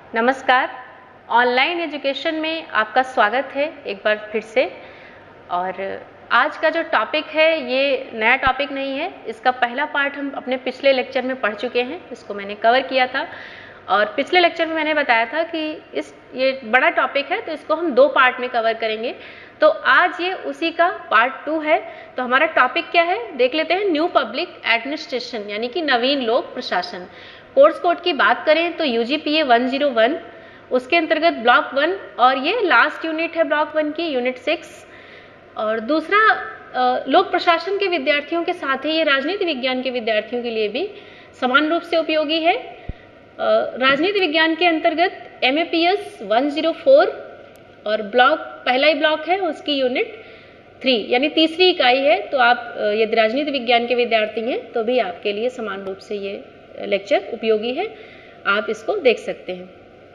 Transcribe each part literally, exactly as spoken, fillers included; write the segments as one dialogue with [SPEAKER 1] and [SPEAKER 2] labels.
[SPEAKER 1] नमस्कार। Online education में आपका स्वागत है एक बार फिर से। और आज का जो टॉपिक है ये नया टॉपिक नहीं है, इसका पहला पार्ट हम अपने पिछले लेक्चर में पढ़ चुके हैं, इसको मैंने कवर किया था। और पिछले लेक्चर में मैंने बताया था कि इस ये बड़ा टॉपिक है तो इसको हम दो पार्ट में कवर करेंगे। तो आज ये उसी का पार्ट टू है। तो हमारा टॉपिक क्या है देख लेते हैं। न्यू पब्लिक एडमिनिस्ट्रेशन यानी कि नवीन लोक प्रशासन। कोर्स कोड की बात करें तो U G P A one zero one, उसके अंतर्गत ब्लॉक वन, और ये लास्ट यूनिट है ब्लॉक वन की, यूनिट सिक्स। और दूसरा लोक प्रशासन के विद्यार्थियों के साथ ही ये राजनीति विज्ञान के विद्यार्थियों के लिए भी समान रूप से उपयोगी है। राजनीति विज्ञान के अंतर्गत M A P S one zero four और ब्लॉक पहला ही ब्लॉक है उसकी यूनिट थ्री यानी तीसरी इकाई है। तो आप यदि राजनीति विज्ञान के विद्यार्थी हैं तो भी आपके लिए समान रूप से ये लेक्चर उपयोगी है, आप इसको देख सकते हैं।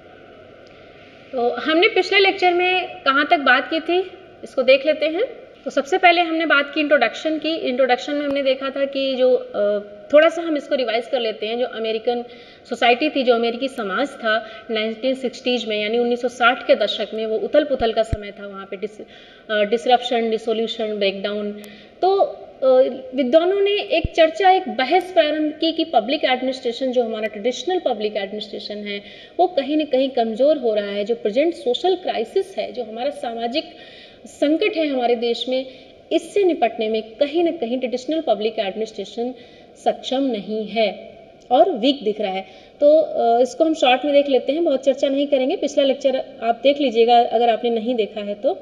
[SPEAKER 1] तो हमने पिछले लेक्चर में कहाँ तक बात की थी इसको देख लेते हैं। तो सबसे पहले हमने बात की इंट्रोडक्शन की। इंट्रोडक्शन में हमने देखा था कि जो थोड़ा सा हम इसको रिवाइज कर लेते हैं। जो अमेरिकन सोसाइटी थी, जो अमेरिकी समाज था नाइनटीन सिक्सटीज़ में यानी उन्नीस सौ साठ के दशक में, वो उथल पुथल का समय था। वहाँ पे डिस डिसरप्शन, डिसोल्यूशन, ब्रेकडाउन। तो विद्वानों ने एक चर्चा, एक बहस प्रारंभ की कि पब्लिक एडमिनिस्ट्रेशन, जो हमारा ट्रेडिशनल पब्लिक एडमिनिस्ट्रेशन है, वो कहीं ना कहीं कमज़ोर हो रहा है। जो प्रेजेंट सोशल क्राइसिस है, जो हमारा सामाजिक संकट है हमारे देश में, इससे निपटने में कहीं ना कहीं ट्रेडिशनल पब्लिक एडमिनिस्ट्रेशन सक्षम नहीं है और वीक दिख रहा है। तो इसको हम शॉर्ट में देख लेते हैं, बहुत चर्चा नहीं करेंगे। पिछला लेक्चर आप देख लीजिएगा अगर आपने नहीं देखा है तो।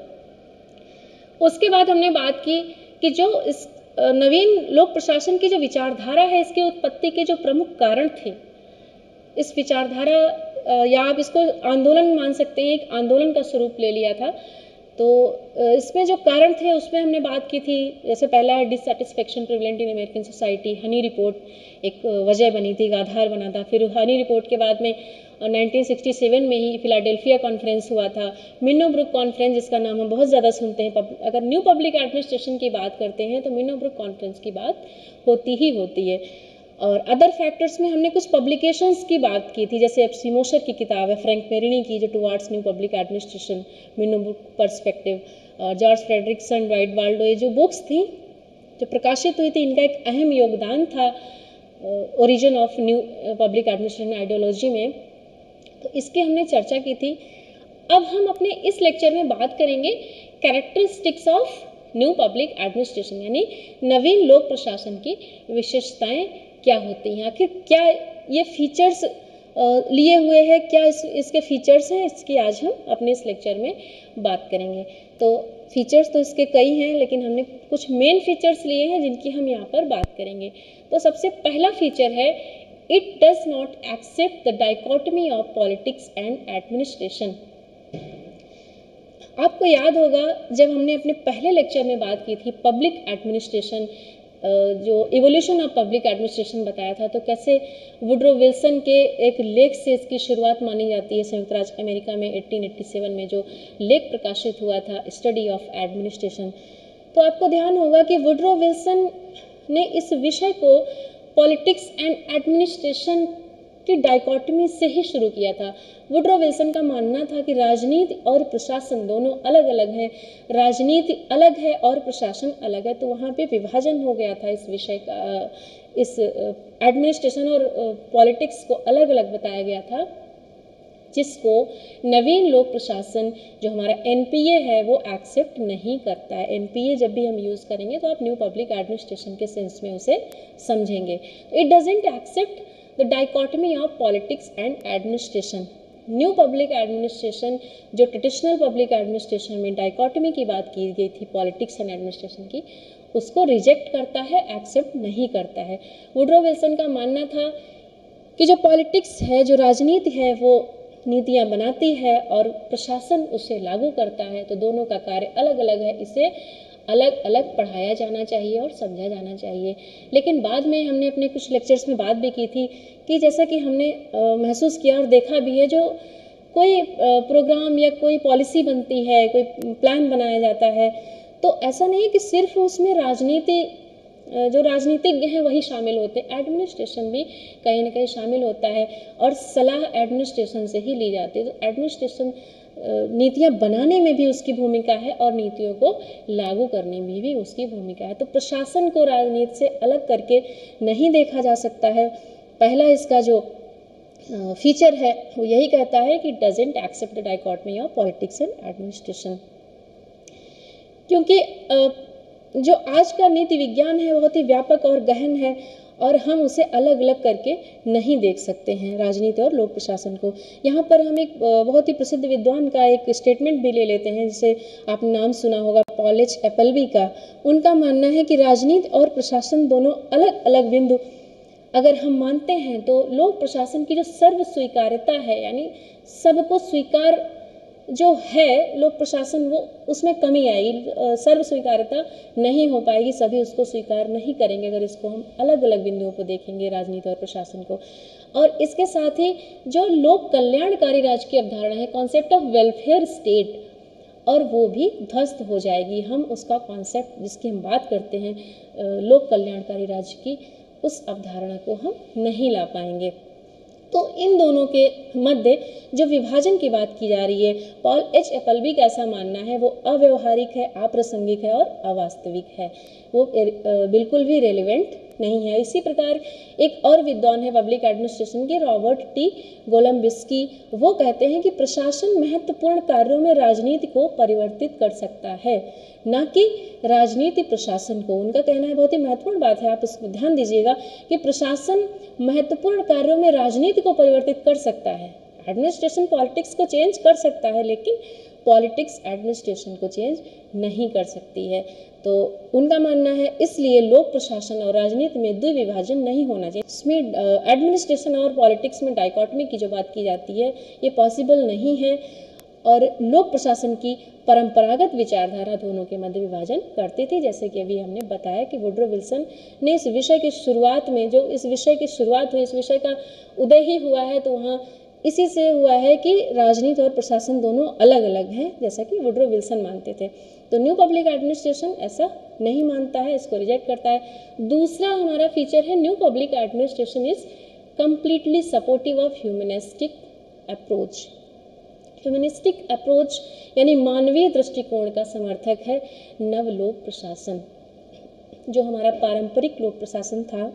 [SPEAKER 1] उसके बाद हमने बात की कि जो इस नवीन लोक प्रशासन की जो विचारधारा है, इसकी उत्पत्ति के जो प्रमुख कारण थे, इस विचारधारा या आप इसको आंदोलन मान सकते हैं, एक आंदोलन का स्वरूप ले लिया था। तो इसमें जो कारण थे उसमें हमने बात की थी। जैसे पहला है dissatisfaction prevalent in American society. Honey report एक वजह बनी थी, एक आधार बना था। फिर हनी रिपोर्ट के बाद में नाइनटीन सिक्सटी सेवन में ही फिलाडेल्फिया कॉन्फ्रेंस हुआ था, मिन्नोब्रुक कॉन्फ्रेंस जिसका नाम हम बहुत ज़्यादा सुनते हैं। अगर न्यू पब्लिक एडमिनिस्ट्रेशन की बात करते हैं तो मिन्नोब्रुक कॉन्फ्रेंस की बात होती ही होती है। और अदर फैक्टर्स में हमने कुछ पब्लिकेशंस की बात की थी, जैसे सिमोशर की किताब है फ्रैंक मेरिनी की, जो towards new public administration, Minnowbrook perspective, और जॉर्ज फ्रेडरिक्सन, राइट वाल्डो, ये जो बुक्स थी जो प्रकाशित हुई थी, इनका एक अहम योगदान था origin of new public administration ideology में। तो इसकी हमने चर्चा की थी। अब हम अपने इस लेक्चर में बात करेंगे characteristics of new public administration, यानी नवीन लोक प्रशासन की विशेषताएं क्या होती हैं, आखिर क्या ये फीचर्स लिए हुए हैं, क्या इस, इसके फीचर्स हैं, इसकी आज हम अपने इस लेक्चर में बात करेंगे। तो फीचर्स तो इसके कई हैं, लेकिन हमने कुछ मेन फीचर्स लिए हैं जिनकी हम यहाँ पर बात करेंगे। तो सबसे पहला फीचर है, it does not accept the dichotomy of politics and administration. आपको याद होगा जब हमने अपने पहले लेक्चर में बात की थी पब्लिक एडमिनिस्ट्रेशन, जो इवोल्यूशन ऑफ पब्लिक एडमिनिस्ट्रेशन बताया था, तो कैसे वुड्रो विल्सन के एक लेख से इसकी शुरुआत मानी जाती है। संयुक्त राज्य अमेरिका में अठारह सौ सत्तासी में जो लेख प्रकाशित हुआ था, स्टडी ऑफ एडमिनिस्ट्रेशन। तो आपको ध्यान होगा कि वुड्रो विल्सन ने इस विषय को पॉलिटिक्स एंड एडमिनिस्ट्रेशन की डाइकोटमी से ही शुरू किया था। वुड्रो विल्सन का मानना था कि राजनीति और प्रशासन दोनों अलग अलग हैं, राजनीति अलग है और प्रशासन अलग है। तो वहाँ पे विभाजन हो गया था इस विषय का, इस एडमिनिस्ट्रेशन और पॉलिटिक्स को अलग अलग बताया गया था, जिसको नवीन लोक प्रशासन जो हमारा एन पी ए है वो एक्सेप्ट नहीं करता है। एन पी ए जब भी हम यूज़ करेंगे तो आप न्यू पब्लिक एडमिनिस्ट्रेशन के सेंस में उसे समझेंगे। It doesn't accept the dichotomy of politics and administration. New public administration जो ट्रेडिशनल पब्लिक एडमिनिस्ट्रेशन में डाइकोटमी की बात की गई थी पॉलिटिक्स एंड एडमिनिस्ट्रेशन की, उसको रिजेक्ट करता है, एक्सेप्ट नहीं करता है। वुड्रो विल्सन का मानना था कि जो पॉलिटिक्स है, जो राजनीति है, वो नीतियाँ बनाती है और प्रशासन उसे लागू करता है। तो दोनों का कार्य अलग अलग है, इसे अलग अलग पढ़ाया जाना चाहिए और समझा जाना चाहिए। लेकिन बाद में हमने अपने कुछ लेक्चर्स में बात भी की थी कि जैसा कि हमने महसूस किया और देखा भी है, जो कोई प्रोग्राम या कोई पॉलिसी बनती है, कोई प्लान बनाया जाता है, तो ऐसा नहीं है कि सिर्फ उसमें राजनीति
[SPEAKER 2] जो राजनीतिज्ञ हैं वही शामिल होते हैं, एडमिनिस्ट्रेशन भी कहीं ना कहीं शामिल होता है और सलाह एडमिनिस्ट्रेशन से ही ली जाती है। तो एडमिनिस्ट्रेशन नीतियाँ बनाने में भी उसकी भूमिका है और नीतियों को लागू करने में भी उसकी भूमिका है। तो प्रशासन को राजनीति से अलग करके नहीं देखा जा सकता है। पहला इसका जो फीचर है वो यही कहता है कि doesn't accept the dichotomy of politics and administration, क्योंकि जो आज का नीति विज्ञान है बहुत ही व्यापक और गहन है और हम उसे अलग अलग करके नहीं देख सकते हैं राजनीति और लोक प्रशासन को। यहाँ पर हम एक बहुत ही प्रसिद्ध विद्वान का एक स्टेटमेंट भी ले लेते हैं, जिसे आपने नाम सुना होगा, पॉल एच एपलबी का। उनका मानना है कि राजनीति और प्रशासन दोनों अलग अलग बिंदु अगर हम मानते हैं तो लोक प्रशासन की जो सर्व स्वीकार्यता है, यानी सबको स्वीकार जो है लोक प्रशासन, वो उसमें कमी आएगी, सर्व स्वीकार्यता नहीं हो पाएगी, सभी उसको स्वीकार नहीं करेंगे अगर इसको हम अलग अलग बिंदुओं को देखेंगे राजनीति और प्रशासन को। और इसके साथ ही जो लोक कल्याणकारी राज्य की अवधारणा है, कॉन्सेप्ट ऑफ वेलफेयर स्टेट, और वो भी ध्वस्त हो जाएगी। हम उसका कॉन्सेप्ट जिसकी हम बात करते हैं लोक कल्याणकारी राज्य की, उस अवधारणा को हम नहीं ला पाएंगे। तो इन दोनों के मध्य जो विभाजन की बात की जा रही है, पॉल एच एपलबी का ऐसा मानना है वो अव्यवहारिक है, अप्रासंगिक है और अवास्तविक है, वो बिल्कुल भी रेलिवेंट नहीं है। इसी प्रकार एक और विद्वान है पब्लिक एडमिनिस्ट्रेशन के, रॉबर्ट टी गोलम्बिस्की, वो कहते हैं कि प्रशासन महत्वपूर्ण कार्यों में राजनीति को परिवर्तित कर सकता है, न कि राजनीति प्रशासन को। उनका कहना है, बहुत ही महत्वपूर्ण बात है, आप इसको ध्यान दीजिएगा, कि प्रशासन महत्वपूर्ण कार्यों में राजनीति को परिवर्तित कर सकता है। एडमिनिस्ट्रेशन पॉलिटिक्स को चेंज कर सकता है, लेकिन पॉलिटिक्स एडमिनिस्ट्रेशन को चेंज नहीं कर सकती है। तो उनका मानना है इसलिए लोक प्रशासन और राजनीति में द्विविभाजन नहीं होना चाहिए। इसमें एडमिनिस्ट्रेशन और पॉलिटिक्स में डाइकोटमी की जो बात की जाती है ये पॉसिबल नहीं है, और लोक प्रशासन की परंपरागत विचारधारा दोनों के मध्य विभाजन करती थी। जैसे कि अभी हमने बताया कि वुड्रो विल्सन ने इस विषय की शुरुआत में, जो इस विषय की शुरुआत हुई, इस विषय का उदय ही हुआ है, तो वहाँ इसी से हुआ है कि राजनीति और प्रशासन दोनों अलग अलग हैं, जैसा कि वुड्रो विल्सन मानते थे। तो न्यू पब्लिक एडमिनिस्ट्रेशन ऐसा नहीं मानता है, इसको रिजेक्ट करता है। दूसरा हमारा फीचर है, new public administration is completely supportive of humanistic approach. Humanistic approach यानी मानवीय दृष्टिकोण का समर्थक है नव लोक प्रशासन। जो हमारा पारंपरिक लोक प्रशासन था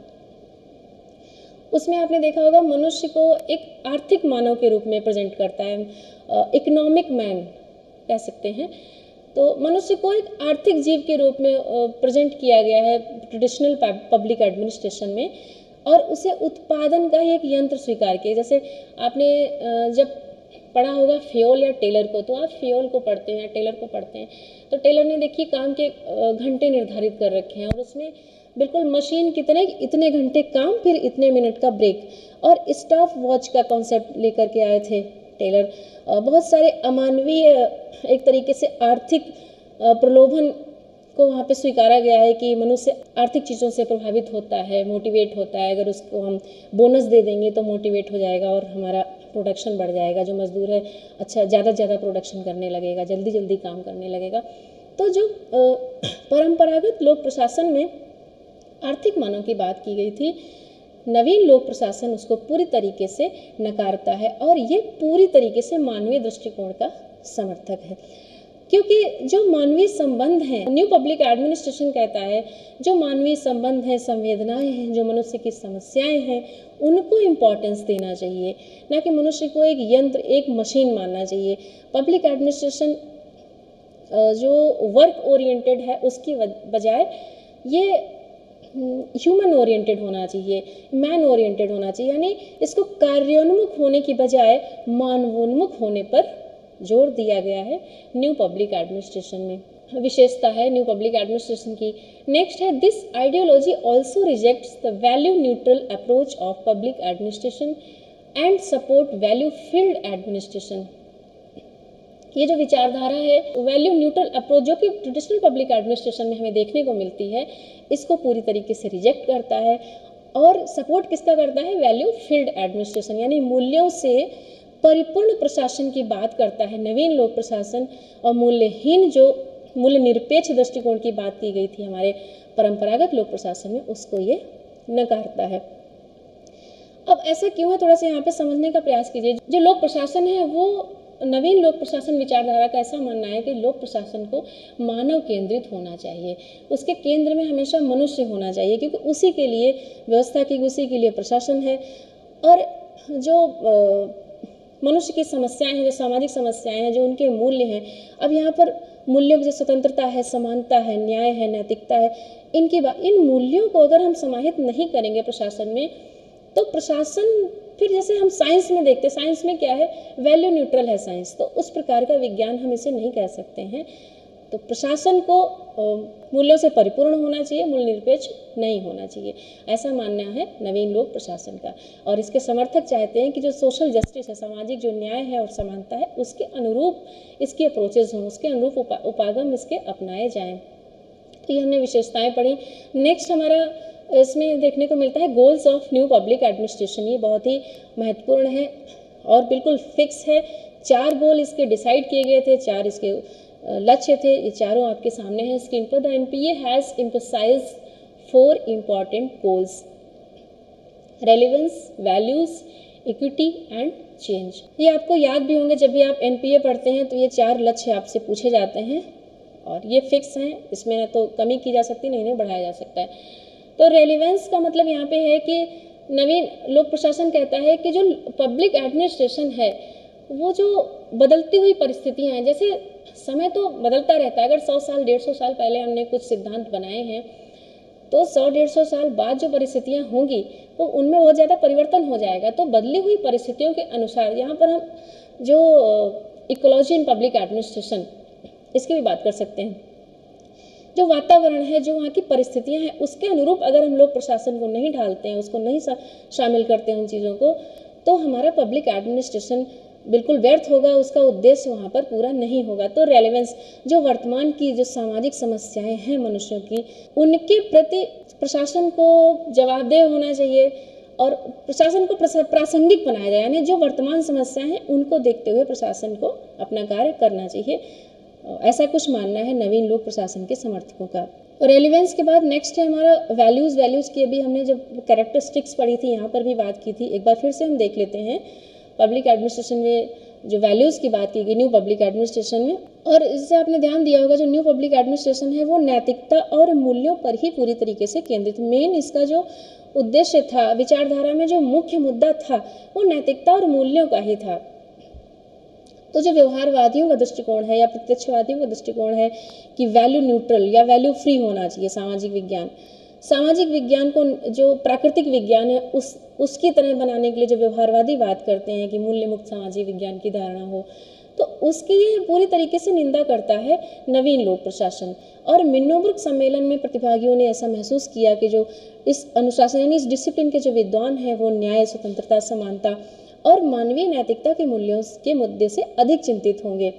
[SPEAKER 2] उसमें आपने देखा होगा मनुष्य को एक आर्थिक मानव के रूप में प्रेजेंट करता है, इकोनॉमिक मैन कह सकते हैं। तो मनुष्य को एक आर्थिक जीव के रूप में प्रेजेंट किया गया है ट्रेडिशनल पब्लिक एडमिनिस्ट्रेशन में, और उसे उत्पादन का ही एक यंत्र स्वीकार किया। जैसे आपने जब पढ़ा होगा फ्योल या टेलर को, तो आप फ्योल को पढ़ते हैं, टेलर को पढ़ते हैं, तो टेलर ने देखिए काम के घंटे निर्धारित कर रखे हैं और उसमें बिल्कुल मशीन कितने इतने घंटे काम, फिर इतने मिनट का ब्रेक, और स्टॉप वॉच का कॉन्सेप्ट लेकर के आए थे टेलर। बहुत सारे अमानवीय एक तरीके से आर्थिक प्रलोभन को वहाँ पे स्वीकारा गया है कि मनुष्य आर्थिक चीज़ों से प्रभावित होता है, मोटिवेट होता है। अगर उसको हम बोनस दे देंगे तो मोटिवेट हो जाएगा और हमारा प्रोडक्शन बढ़ जाएगा। जो मजदूर है अच्छा ज़्यादा ज़्यादा प्रोडक्शन करने लगेगा, जल्दी जल्दी काम करने लगेगा। तो जो परंपरागत लोक प्रशासन में आर्थिक मानव की बात की गई थी, नवीन लोक प्रशासन उसको पूरी तरीके से नकारता है और ये पूरी तरीके से मानवीय दृष्टिकोण का समर्थक है। क्योंकि जो मानवीय संबंध हैं, न्यू पब्लिक एडमिनिस्ट्रेशन कहता है जो मानवीय संबंध हैं, संवेदनाएं हैं, जो मनुष्य की समस्याएं हैं, उनको इम्पोर्टेंस देना चाहिए, ना कि मनुष्य को एक यंत्र, एक मशीन मानना चाहिए। पब्लिक एडमिनिस्ट्रेशन जो वर्क ओरिएंटेड है उसकी बजाय ये ह्यूमन ओरिएंटेड होना चाहिए, मैन ओरिएंटेड होना चाहिए, यानी इसको कार्योन्मुख होने की बजाय मानवोन्मुख होने पर जोर दिया गया है न्यू पब्लिक एडमिनिस्ट्रेशन में। विशेषता है न्यू पब्लिक एडमिनिस्ट्रेशन की। नेक्स्ट है, this ideology also rejects the value neutral approach of public administration and support value filled administration. ये जो विचारधारा है वैल्यू न्यूट्रल अप्रोच जो कि ट्रेडिशनल पब्लिक एडमिनिस्ट्रेशन में हमें देखने को मिलती है, इसको पूरी तरीके से रिजेक्ट करता है और सपोर्ट किसका करता है, वैल्यू फील्ड एडमिनिस्ट्रेशन, यानी मूल्यों से परिपूर्ण प्रशासन की बात करता है नवीन लोक प्रशासन। और मूल्यहीन जो मूल्य निरपेक्ष दृष्टिकोण की बात की गई थी हमारे परंपरागत लोक प्रशासन में, उसको ये नकारता है। अब ऐसा क्यों है, थोड़ा सा यहाँ पे समझने का प्रयास कीजिए। जो लोक प्रशासन है वो नवीन लोक प्रशासन विचारधारा का ऐसा मानना है कि लोक प्रशासन को मानव केंद्रित होना चाहिए, उसके केंद्र में हमेशा मनुष्य होना चाहिए, क्योंकि उसी के लिए व्यवस्था की, उसी के लिए प्रशासन है। और जो मनुष्य की समस्याएं हैं, जो सामाजिक समस्याएं हैं, जो उनके मूल्य हैं, अब यहाँ पर मूल्यों की जो स्वतंत्रता है, समानता है, न्याय है, नैतिकता है, इनकी बात, इन मूल्यों को अगर हम समाहित नहीं करेंगे प्रशासन में, तो प्रशासन फिर जैसे हम साइंस में देखते हैं, साइंस में क्या है, वैल्यू न्यूट्रल है साइंस, तो उस प्रकार का विज्ञान हम इसे नहीं कह सकते हैं। तो प्रशासन को मूल्यों से परिपूर्ण होना चाहिए, मूल्य निरपेक्ष नहीं होना चाहिए, ऐसा मानना है नवीन लोक प्रशासन का। और इसके समर्थक चाहते हैं कि जो सोशल जस्टिस है, सामाजिक जो न्याय है और समानता है, उसके अनुरूप इसकी अप्रोचेज हों, उसके अनुरूप उपा, उपागम इसके अपनाए जाएं। तो ये हमने विशेषताएं पढ़ी। नेक्स्ट हमारा इसमें देखने को मिलता है goals of new public administration. ये बहुत ही महत्वपूर्ण है और बिल्कुल फिक्स है। चार गोल इसके डिसाइड किए गए थे, चार इसके लक्ष्य थे, ये चारों आपके सामने हैं स्क्रीन पर। The NPA has emphasised four important goals: relevance, values, equity and change. ये आपको याद भी होंगे, जब भी आप एनपीए पढ़ते हैं तो ये चार लक्ष्य आपसे पूछे जाते हैं और ये फिक्स हैं, इसमें ना तो कमी की जा सकती, नहीं नहीं बढ़ाया जा सकता है। तो रेलेवेंस का मतलब यहाँ पे है कि नवीन लोक प्रशासन कहता है कि जो पब्लिक एडमिनिस्ट्रेशन है वो जो बदलती हुई परिस्थितियाँ हैं, जैसे समय तो बदलता रहता है, अगर सौ साल डेढ़ सौ साल पहले हमने कुछ सिद्धांत बनाए हैं तो सौ डेढ़ सौ साल बाद जो परिस्थितियाँ होंगी तो उनमें बहुत ज़्यादा परिवर्तन हो जाएगा। तो बदली हुई परिस्थितियों के अनुसार यहाँ पर हम जो इकोलॉजी इन पब्लिक एडमिनिस्ट्रेशन, इसकी भी बात कर सकते हैं। जो वातावरण है, जो वहाँ की परिस्थितियाँ हैं, उसके अनुरूप अगर हम लोग प्रशासन को नहीं ढालते हैं, उसको नहीं शामिल करते हैं उन चीज़ों को, तो हमारा पब्लिक एडमिनिस्ट्रेशन बिल्कुल व्यर्थ होगा, उसका उद्देश्य वहाँ पर पूरा नहीं होगा। तो रेलेवेंस, जो वर्तमान की जो सामाजिक समस्याएं हैं मनुष्यों की, उनके प्रति प्रशासन को जवाबदेह होना चाहिए और प्रशासन को प्रासंगिक बनाया जाए, यानी जो वर्तमान समस्याएं हैं उनको देखते हुए प्रशासन को अपना कार्य करना चाहिए, ऐसा कुछ मानना है नवीन लोक प्रशासन के समर्थकों का। रेलेवेंस के बाद नेक्स्ट है हमारा वैल्यूज़। वैल्यूज़ की अभी हमने जब कैरेक्टरिस्टिक्स पढ़ी थी, यहाँ पर भी बात की थी, एक बार फिर से हम देख लेते हैं। पब्लिक एडमिनिस्ट्रेशन में जो वैल्यूज़ की बात की गई न्यू पब्लिक एडमिनिस्ट्रेशन में, और इससे आपने ध्यान दिया होगा जो न्यू पब्लिक एडमिनिस्ट्रेशन है वो नैतिकता और मूल्यों पर ही पूरी तरीके से केंद्रित। मेन इसका जो उद्देश्य था, विचारधारा में जो मुख्य मुद्दा था वो नैतिकता और मूल्यों का ही था। तो जो व्यवहारवादियों का दृष्टिकोण है या प्रत्यक्षवादियों का दृष्टिकोण है कि वैल्यू न्यूट्रल या वैल्यू फ्री होना चाहिए सामाजिक विज्ञान, सामाजिक विज्ञान को जो प्राकृतिक विज्ञान है उस उसकी तरह बनाने के लिए जो व्यवहारवादी बात करते हैं कि मूल्य मुक्त सामाजिक विज्ञान की धारणा हो, तो उसकी ये पूरी तरीके से निंदा करता है नवीन लोक प्रशासन। और मिन्नोबर्ग सम्मेलन में प्रतिभागियों ने ऐसा महसूस किया कि जो इस अनुशासन यानी इस डिसिप्लिन के जो विद्वान हैं वो न्याय, स्वतंत्रता, समानता और मानवीय नैतिकता के मूल्यों के मुद्दे से अधिक चिंतित होंगे।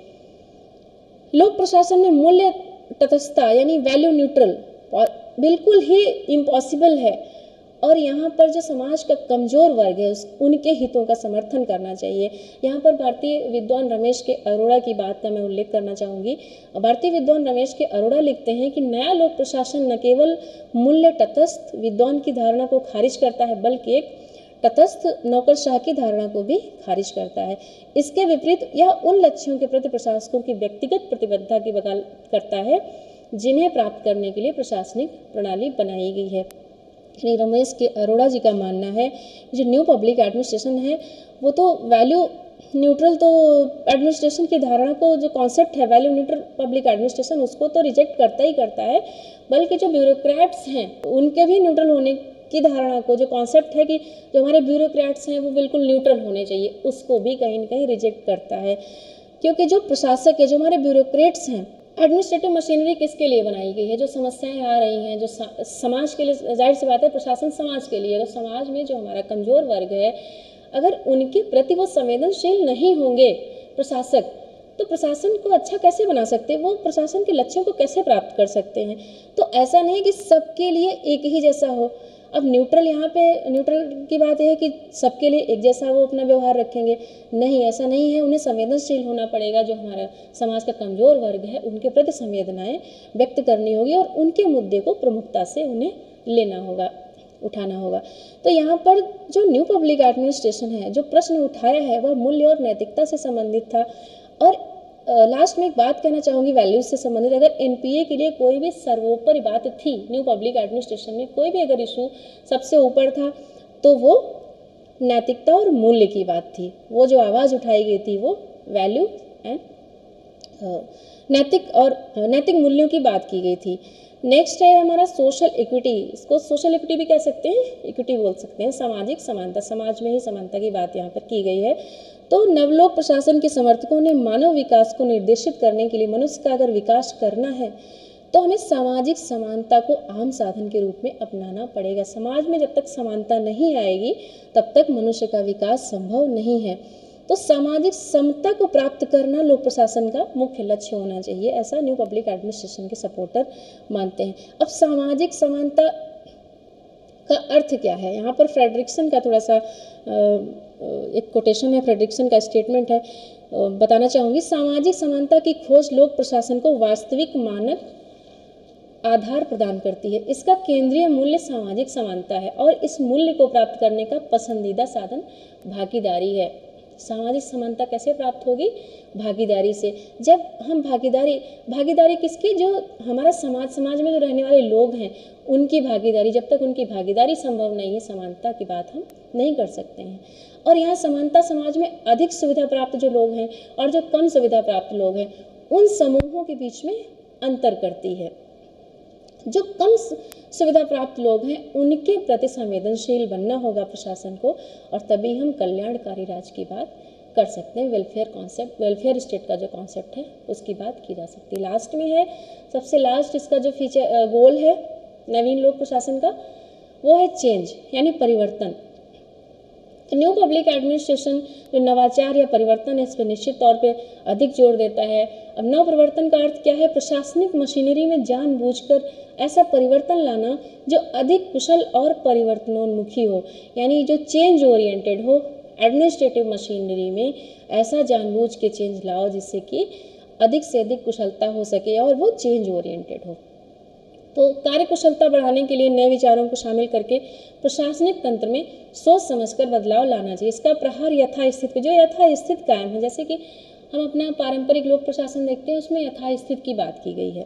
[SPEAKER 2] लोक प्रशासन में मूल्य तटस्थता यानी वैल्यू न्यूट्रल बिल्कुल ही इम्पॉसिबल है, और यहाँ पर जो समाज का कमजोर वर्ग है उस उनके हितों का समर्थन करना चाहिए। यहाँ पर भारतीय विद्वान रमेश के अरोड़ा की बात का मैं उल्लेख करना चाहूँगी। भारतीय विद्वान रमेश के अरोड़ा लिखते हैं कि नया लोक प्रशासन न केवल मूल्य तटस्थ विद्वान की धारणा को खारिज करता है बल्कि एक तटस्थ नौकरशाह की धारणा को भी खारिज करता है। इसके विपरीत यह उन लक्ष्यों के प्रति प्रशासकों की व्यक्तिगत प्रतिबद्धता की वकालत करता है जिन्हें प्राप्त करने के लिए प्रशासनिक प्रणाली बनाई गई है। यानी रमेश के अरोड़ा जी का मानना है जो न्यू पब्लिक एडमिनिस्ट्रेशन है वो तो वैल्यू न्यूट्रल, तो एडमिनिस्ट्रेशन की धारणा को जो कॉन्सेप्ट है वैल्यू न्यूट्रल पब्लिक एडमिनिस्ट्रेशन उसको तो रिजेक्ट करता ही करता है, बल्कि जो ब्यूरोक्रेट्स हैं उनके भी न्यूट्रल होने की धारणा को, जो कॉन्सेप्ट है कि जो हमारे ब्यूरोक्रेट्स हैं वो बिल्कुल न्यूट्रल होने चाहिए, उसको भी कहीं ना कहीं रिजेक्ट करता है। क्योंकि जो प्रशासक है, जो हमारे ब्यूरोक्रेट्स हैं, एडमिनिस्ट्रेटिव मशीनरी किसके लिए बनाई गई है? जो समस्याएं आ रही हैं, जो समाज के लिए, जाहिर सी बात है प्रशासन समाज के लिए, तो समाज में जो हमारा कमजोर वर्ग है अगर उनके प्रति वो संवेदनशील नहीं होंगे प्रशासक, तो प्रशासन को अच्छा कैसे बना सकते हैं, वो प्रशासन के लक्ष्यों को कैसे प्राप्त कर सकते हैं। तो ऐसा नहीं कि सबके लिए एक ही जैसा हो। अब न्यूट्रल, यहाँ पे न्यूट्रल की बात यह है कि सबके लिए एक जैसा वो अपना व्यवहार रखेंगे, नहीं, ऐसा नहीं है। उन्हें संवेदनशील होना पड़ेगा, जो हमारा समाज का कमज़ोर वर्ग है उनके प्रति संवेदनाएं व्यक्त करनी होगी और उनके मुद्दे को प्रमुखता से उन्हें लेना होगा, उठाना होगा। तो यहाँ पर जो न्यू पब्लिक एडमिनिस्ट्रेशन है, जो प्रश्न उठाया है वह मूल्य और नैतिकता से संबंधित था। और लास्ट में एक बात कहना चाहूँगी वैल्यूज से संबंधित। अगर एनपीए के लिए कोई भी सर्वोपरि बात थी न्यू पब्लिक एडमिनिस्ट्रेशन में, कोई भी अगर इशू सबसे ऊपर था तो वो नैतिकता और मूल्य की बात थी। वो जो आवाज़ उठाई गई थी वो वैल्यू एंड नैतिक और नैतिक मूल्यों की बात की गई थी। नेक्स्ट है हमारा सोशल इक्विटी। इसको सोशल इक्विटी भी कह सकते हैं, इक्विटी बोल सकते हैं, सामाजिक समानता। समाज में ही समानता की बात यहाँ पर की गई है। तो नवलोक प्रशासन के समर्थकों ने मानव विकास को निर्देशित करने के लिए, मनुष्य का अगर विकास करना है तो हमें सामाजिक समानता को आम साधन के रूप में अपनाना पड़ेगा। समाज में जब तक समानता नहीं आएगी तब तक मनुष्य का विकास संभव नहीं है। तो सामाजिक समता को प्राप्त करना लोक प्रशासन का मुख्य लक्ष्य होना चाहिए, ऐसा न्यू पब्लिक एडमिनिस्ट्रेशन के सपोर्टर मानते हैं। अब सामाजिक समानता का अर्थ क्या है, यहाँ पर फ्रेडरिक्सन का थोड़ा सा एक कोटेशन है, फ्रेडरिक्सन का स्टेटमेंट है, बताना चाहूँगी। सामाजिक समानता की खोज लोक प्रशासन को वास्तविक मानक आधार प्रदान करती है। इसका केंद्रीय मूल्य सामाजिक समानता है और इस मूल्य को प्राप्त करने का पसंदीदा साधन भागीदारी है। सामाजिक समानता कैसे प्राप्त होगी? भागीदारी से। जब हम भागीदारी भागीदारी किसकी? जो हमारा समाज समाज में जो रहने वाले लोग हैं उनकी भागीदारी। जब तक उनकी भागीदारी संभव नहीं है, समानता की बात हम नहीं कर सकते हैं। और यहाँ समानता समाज में अधिक सुविधा प्राप्त जो लोग हैं और जो कम सुविधा प्राप्त लोग हैं उन समूहों के बीच में अंतर करती है। जो कम सुविधा प्राप्त लोग हैं उनके प्रति संवेदनशील बनना होगा प्रशासन को, और तभी हम कल्याणकारी राज्य की बात कर सकते हैं। वेलफेयर कॉन्सेप्ट, वेलफेयर स्टेट का जो कॉन्सेप्ट है उसकी बात की जा सकती है। लास्ट में है, सबसे लास्ट इसका जो फीचर गोल है नवीन लोक प्रशासन का, वो है चेंज, यानी परिवर्तन। तो न्यू पब्लिक एडमिनिस्ट्रेशन जो नवाचार या परिवर्तन है इस पर निश्चित तौर पे अधिक जोर देता है। अब नव परिवर्तन का अर्थ क्या है? प्रशासनिक मशीनरी में जानबूझकर ऐसा परिवर्तन लाना जो अधिक कुशल और परिवर्तनोन्मुखी हो, यानी जो चेंज ओरिएंटेड हो। एडमिनिस्ट्रेटिव मशीनरी में ऐसा जानबूझ के चेंज लाओ जिससे कि अधिक से अधिक कुशलता हो सके और वो चेंज ओरिएंटेड हो। तो कार्य कुशलता बढ़ाने के लिए नए विचारों को शामिल करके प्रशासनिक तंत्र में सोच समझकर बदलाव लाना चाहिए। इसका प्रहार यथास्थित, जो यथास्थित कायम है, जैसे कि हम अपना पारंपरिक लोक प्रशासन देखते हैं उसमें यथास्थित की बात की गई है।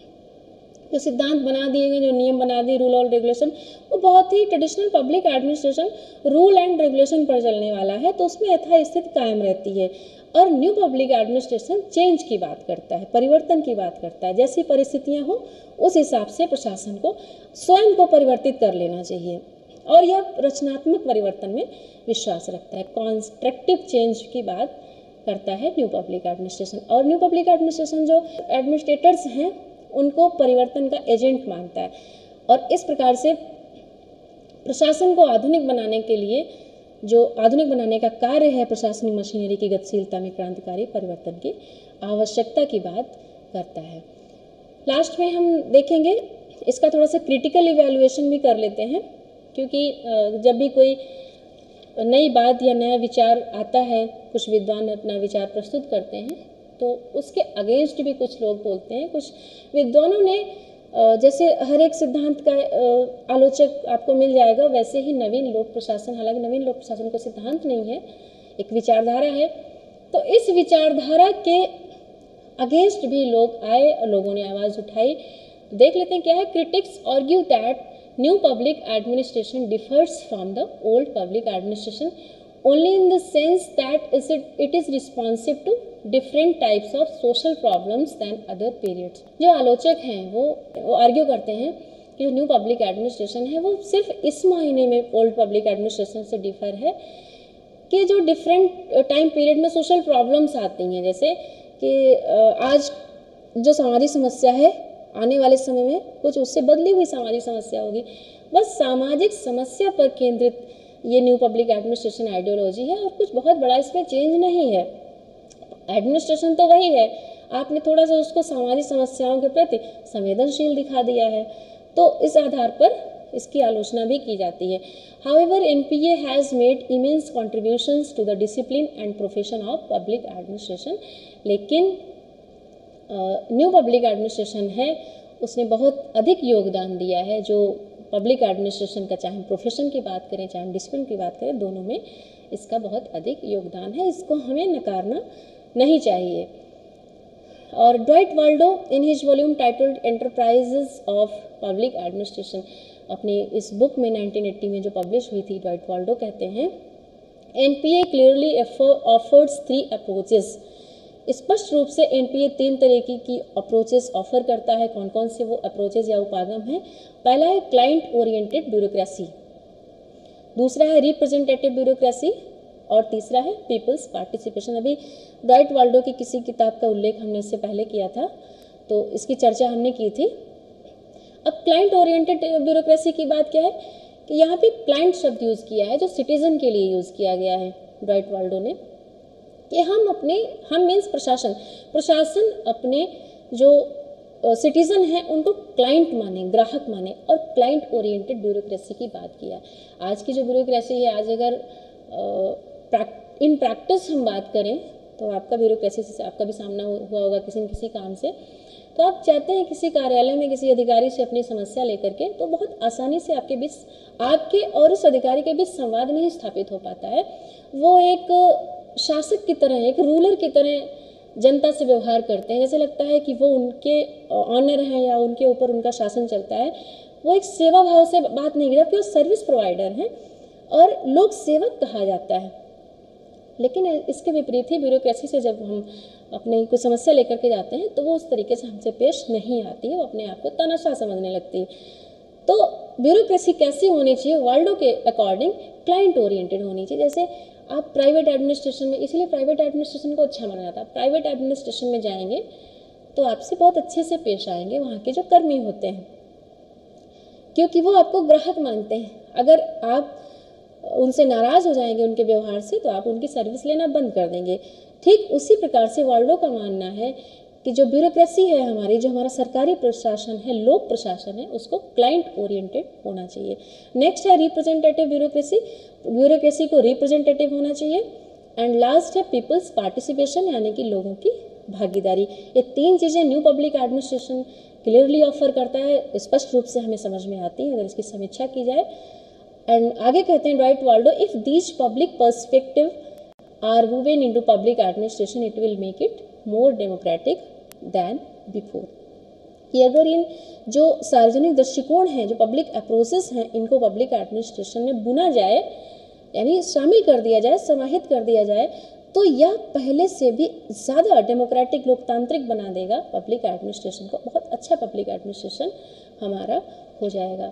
[SPEAKER 2] जो सिद्धांत बना दिए गए, जो नियम बना दिए, रूल और रेगुलेशन, वो बहुत ही traditional public administration rule and regulation पर चलने वाला है, तो उसमें यथास्थित कायम रहती है। और न्यू पब्लिक एडमिनिस्ट्रेशन चेंज की बात करता है, परिवर्तन की बात करता है। जैसी परिस्थितियां हो उस हिसाब से प्रशासन को स्वयं को परिवर्तित कर लेना चाहिए, और यह रचनात्मक परिवर्तन में विश्वास रखता है। कॉन्स्ट्रक्टिव चेंज की बात करता है न्यू पब्लिक एडमिनिस्ट्रेशन। और न्यू पब्लिक एडमिनिस्ट्रेशन जो एडमिनिस्ट्रेटर्स हैं उनको परिवर्तन का एजेंट मानता है, और इस प्रकार से प्रशासन को आधुनिक बनाने के लिए, जो आधुनिक बनाने का कार्य है प्रशासनिक मशीनरी की गतिशीलता में क्रांतिकारी परिवर्तन की आवश्यकता की बात करता है। लास्ट में हम देखेंगे इसका थोड़ा सा क्रिटिकल इवैल्यूएशन भी कर लेते हैं, क्योंकि जब भी कोई नई बात या नया विचार आता है, कुछ विद्वान अपना विचार प्रस्तुत करते हैं तो उसके अगेंस्ट भी कुछ लोग बोलते हैं। कुछ विद्वानों ने, जैसे हर एक सिद्धांत का आलोचक आपको मिल जाएगा, वैसे ही नवीन लोक प्रशासन, हालांकि नवीन लोक प्रशासन को सिद्धांत नहीं है, एक विचारधारा है, तो इस विचारधारा के अगेंस्ट भी लोग आए और लोगों ने आवाज़ उठाई। देख लेते हैं क्या है। Critics argue that new public administration differs from the old public administration only in the sense that is it, it is responsive to different types of social problems than other periods। जो आलोचक हैं वो वो argue करते हैं कि जो new public administration है वो सिर्फ इस मायने में ओल्ड पब्लिक एडमिनिस्ट्रेशन से डिफर है कि जो डिफरेंट टाइम पीरियड में सोशल प्रॉब्लम्स आती हैं, जैसे कि आज जो सामाजिक समस्या है आने वाले समय में कुछ उससे बदली हुई सामाजिक समस्या होगी। बस सामाजिक समस्या पर केंद्रित ये न्यू पब्लिक एडमिनिस्ट्रेशन आइडियोलॉजी है और कुछ बहुत बड़ा इसमें चेंज नहीं है। एडमिनिस्ट्रेशन तो वही है, आपने थोड़ा सा उसको सामाजिक समस्याओं के प्रति संवेदनशील दिखा दिया है, तो इस आधार पर इसकी आलोचना भी की जाती है। However, N P A has made immense contributions to the discipline and profession of public administration. लेकिन न्यू पब्लिक एडमिनिस्ट्रेशन है उसने बहुत अधिक योगदान दिया है जो पब्लिक एडमिनिस्ट्रेशन का, चाहे हम प्रोफेशन की बात करें चाहे हम डिसिप्लिन की बात करें, दोनों में इसका बहुत अधिक योगदान है, इसको हमें नकारना नहीं चाहिए। और Dwight Waldo in his volume titled enterprises of public administration, अपनी इस बुक में नाइनटीन एटी में जो पब्लिश हुई थी, ड्वाइट वाल्डो कहते हैं NPA clearly offers three approaches, स्पष्ट रूप से एनपीए तीन तरीके की अप्रोचेस ऑफर करता है। कौन कौन से वो अप्रोचेस या उपागम हैं? पहला है क्लाइंट ओरिएंटेड ब्यूरोक्रेसी, दूसरा है रिप्रेजेंटेटिव ब्यूरोक्रेसी और तीसरा है पीपल्स पार्टिसिपेशन। अभी ड्वाइट वाल्डो की किसी किताब का उल्लेख हमने इससे पहले किया था, तो इसकी चर्चा हमने की थी। अब क्लाइंट ओरिएंटेड ब्यूरोक्रेसी की बात क्या है कि यहाँ पे क्लाइंट शब्द यूज़ किया है जो सिटीजन के लिए यूज़ किया गया है ड्वाइट वाल्डो ने, कि हम अपने, हम मीन्स प्रशासन, प्रशासन अपने जो सिटीजन हैं उनको क्लाइंट माने, ग्राहक माने, और क्लाइंट ओरिएंटेड ब्यूरोक्रेसी की बात किया। आज की जो ब्यूरोक्रेसी है, आज अगर इन प्रैक्टिस हम बात करें तो आपका ब्यूरोक्रेसी से आपका भी सामना हुआ होगा किसी न किसी काम से, तो आप चाहते हैं किसी कार्यालय में किसी अधिकारी से अपनी समस्या लेकर के, तो बहुत आसानी से आपके बीच, आपके और उस अधिकारी के बीच संवाद नहीं स्थापित हो पाता है। वो एक शासक की तरह, एक रूलर की तरह जनता से व्यवहार करते हैं, जैसे लगता है कि वो उनके ऑनर हैं या उनके ऊपर उनका शासन चलता है। वो एक सेवा भाव से बात नहीं करते, वो सर्विस प्रोवाइडर हैं और लोक सेवक कहा जाता है। लेकिन इसके विपरीत ही ब्यूरोक्रेसी से जब हम अपने कोई समस्या लेकर के जाते हैं तो वो उस तरीके से हमसे पेश नहीं आती है, वो अपने आप को तानाशाह समझने लगती है। तो ब्यूरोक्रेसी कैसी होनी चाहिए? वाल्डो के अकॉर्डिंग क्लाइंट ओरिएंटेड होनी चाहिए। जैसे आप प्राइवेट एडमिनिस्ट्रेशन में, इसीलिए प्राइवेट एडमिनिस्ट्रेशन को अच्छा माना जाता है। प्राइवेट एडमिनिस्ट्रेशन में जाएंगे तो आपसे बहुत अच्छे से पेश आएंगे वहाँ के जो कर्मी होते हैं, क्योंकि वो आपको ग्राहक मानते हैं। अगर आप उनसे नाराज़ हो जाएंगे उनके व्यवहार से तो आप उनकी सर्विस लेना बंद कर देंगे। ठीक उसी प्रकार से वाल्डो का मानना है कि जो ब्यूरोक्रेसी है हमारी, जो हमारा सरकारी प्रशासन है, लोक प्रशासन है, उसको क्लाइंट ओरिएंटेड होना चाहिए। नेक्स्ट है रिप्रेजेंटेटिव ब्यूरोक्रेसी, ब्यूरोक्रेसी को रिप्रेजेंटेटिव होना चाहिए। एंड लास्ट है पीपल्स पार्टिसिपेशन, यानी कि लोगों की भागीदारी। ये तीन चीज़ें new public administration clearly offer करता है, स्पष्ट रूप से हमें समझ में आती है अगर इसकी समीक्षा की जाए। एंड आगे कहते हैं Dwight Waldo, if these public perspective are woven into public administration it will make it more democratic than before. कि अगर इन जो सार्वजनिक दृष्टिकोण हैं, जो पब्लिक अप्रोचेस हैं, इनको पब्लिक एडमिनिस्ट्रेशन में बुना जाए, यानी शामिल कर दिया जाए, समाहित कर दिया जाए, तो यह पहले से भी ज़्यादा डेमोक्रेटिक, लोकतांत्रिक बना देगा पब्लिक एडमिनिस्ट्रेशन को। बहुत अच्छा पब्लिक एडमिनिस्ट्रेशन हमारा हो जाएगा।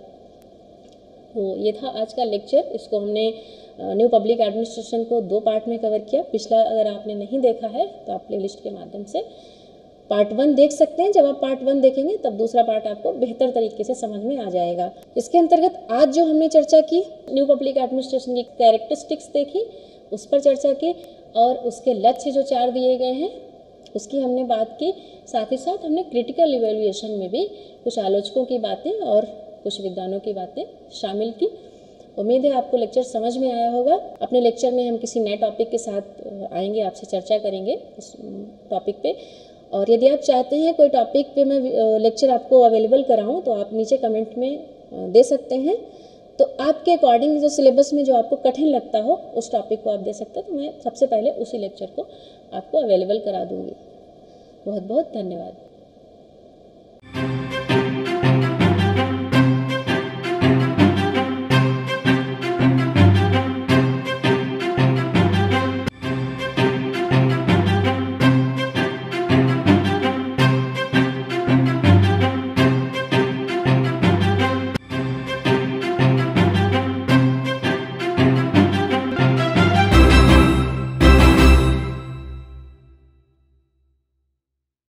[SPEAKER 2] तो ये था आज का लेक्चर। इसको हमने न्यू पब्लिक एडमिनिस्ट्रेशन को दो पार्ट में कवर किया। पिछला अगर आपने नहीं देखा है तो आप प्लेलिस्ट के माध्यम से पार्ट वन देख सकते हैं। जब आप पार्ट वन देखेंगे तब दूसरा पार्ट आपको बेहतर तरीके से समझ में आ जाएगा। इसके अंतर्गत आज जो हमने चर्चा की, न्यू पब्लिक एडमिनिस्ट्रेशन की कैरेक्टरिस्टिक्स देखी, उस पर चर्चा की, और उसके लक्ष्य जो चार दिए गए हैं उसकी हमने बात की। साथ ही साथ हमने क्रिटिकल इवैल्यूएशन में भी कुछ आलोचकों की बातें और कुछ विद्वानों की बातें शामिल की। उम्मीद है आपको लेक्चर समझ में आया होगा। अपने लेक्चर में हम किसी नए टॉपिक के साथ आएंगे, आपसे चर्चा करेंगे इस टॉपिक पे। और यदि आप चाहते हैं कोई टॉपिक पे मैं लेक्चर आपको अवेलेबल कराऊं तो आप नीचे कमेंट में दे सकते हैं। तो आपके अकॉर्डिंग जो सिलेबस में जो आपको कठिन लगता हो उस टॉपिक को आप दे सकते हैं, तो मैं सबसे पहले उसी लेक्चर को आपको अवेलेबल करा दूँगी। बहुत बहुत धन्यवाद।